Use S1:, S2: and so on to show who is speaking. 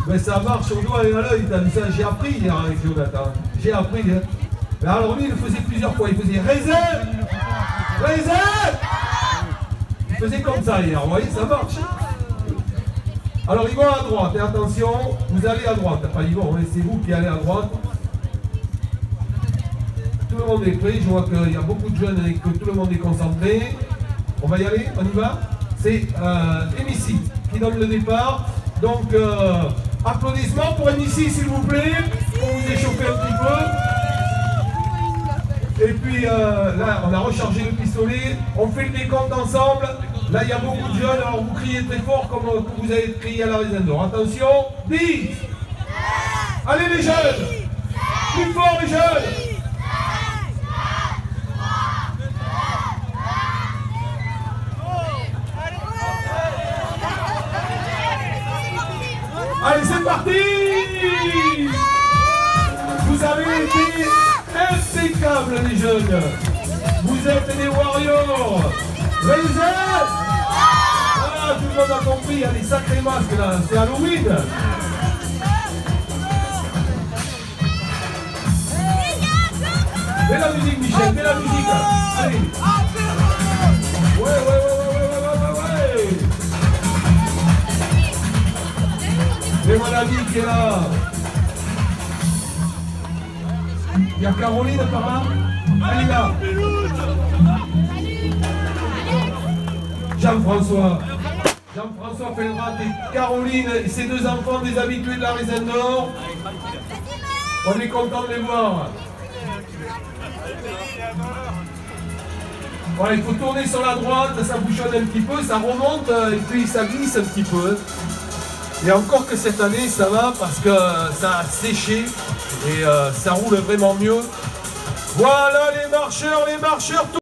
S1: Mais ça marche au doigt et à l'œil, t'as vu ça? J'ai appris hier avec Jonathan. J'ai appris. Hein. Mais alors lui, il le faisait plusieurs fois. Il faisait raisin, raisin. Il faisait comme ça hier, vous voyez, ça marche. Alors ils vont à droite, et attention, vous allez à droite. Pas ils vont, c'est vous qui allez à droite. Tout le monde est prêt, je vois qu'il y a beaucoup de jeunes et que tout le monde est concentré. On va y aller, on y va. C'est Emici qui donne le départ. Donc, applaudissements pour Emici, s'il vous plaît, pour vous échauffer un petit peu. Et puis là, on a rechargé le pistolet. On fait le décompte ensemble. Là, il y a beaucoup de jeunes, alors vous criez très fort comme vous avez crié à la Raisin d'Or. Attention, 10. Allez les jeunes, plus fort les jeunes. Allez, c'est parti. Vous avez été impeccables les jeunes. Vous êtes des warriors. Raisin. Ah, tout le monde a compris, il y a des sacrés masques là, c'est Halloween. Mets la musique Michel, mets la musique. Allez. Ouais. Et voilà vie qui est là. Il y a Caroline par là. Elle est là. Jean-François Felrat et Caroline et ses deux enfants des habitués de la Raisin d'Or. On est content de les voir. Voilà, il faut tourner sur la droite, ça bouchonne un petit peu, ça remonte et puis ça glisse un petit peu. Et encore que cette année ça va parce que ça a séché et ça roule vraiment mieux. Voilà les marcheurs